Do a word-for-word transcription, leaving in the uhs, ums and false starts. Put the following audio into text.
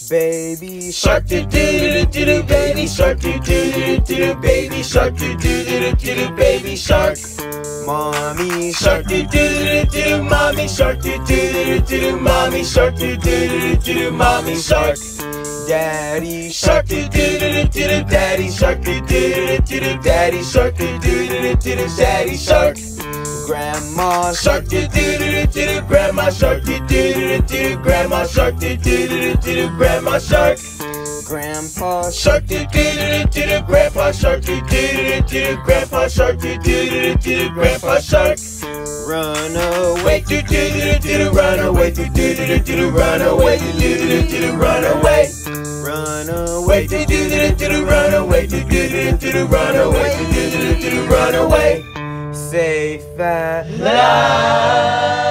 Baby shark do do do do do, baby shark do do do do do, baby shark do do do do do, baby shark. Mommy shark do do do do do, mommy shark do do do do do, mommy shark do do do do do, mommy shark. Daddy shark do do do do do, daddy shark do do do do do, daddy shark do do do do do, daddy shark. Grandma shark do do do do do, grandma shark do do do do, grandma shark do do do do, grandma shark. Grandpa shark do do do do, grandpa shark do do do, grandpa shark do do do, grandpa shark. Run away, do do do, run away, do do do, run away, do do do, run away. Run away, do do do, run away, do do do, run away, do do do, run away. Safe at last.